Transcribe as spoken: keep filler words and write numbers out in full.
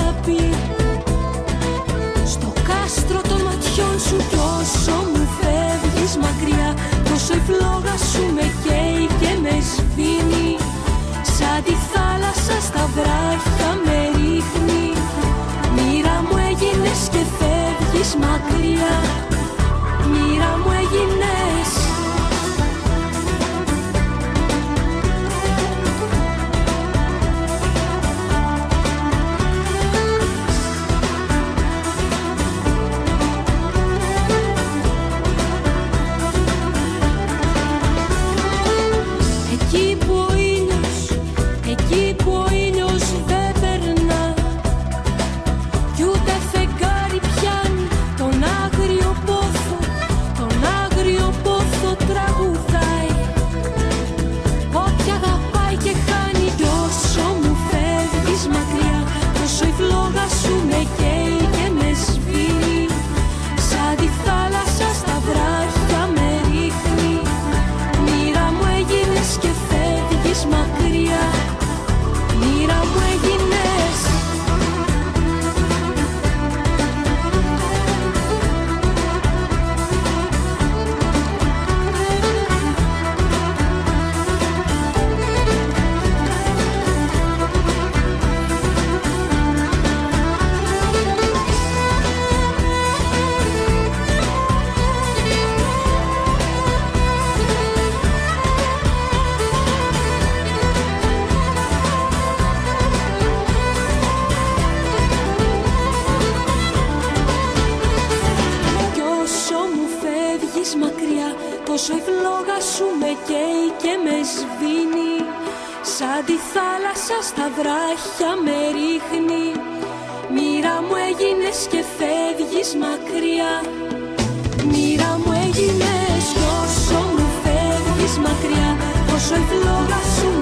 αγάπη. Στο κάστρο των ματιών σου κι όσο μου φεύγεις μακριά, τόσο η φλόγα σου με καίει και με σβήνει. Σαν τη θάλασσα στα βράχια με ρίχνει. Μοίρα μου έγινες και φεύγεις μακριά. Μοίρα μου έγινες. Εκεί που ο ήλιος, εκεί που ο ήλιος δεν περνά κι ούτε φεγγάρι πιάνει τον άγριο πόθο, τον άγριο πόθο τραγουδάει. Όποια αγαπάει και χάνει κι όσο μου φεύγεις μακριά, τόσο η φλόγα σου με καίει και με σβήνει. Σαν τη θάλασσα στα βράχια με ρίχνει. Μοίρα μου έγινες και φεύγεις μακριά. Μοίρα μου έγινες. Κι όσο μου φεύγεις μακριά, τόσο η φλόγα σου με καίει και με σβήνει. Σαν τη θάλασσα στα βράχια με ρίχνει. Μοίρα μου έγινες και φεύγεις μακριά. Μοίρα μου έγινες κι όσο μου φεύγεις μακριά, τόσο η φλόγα σου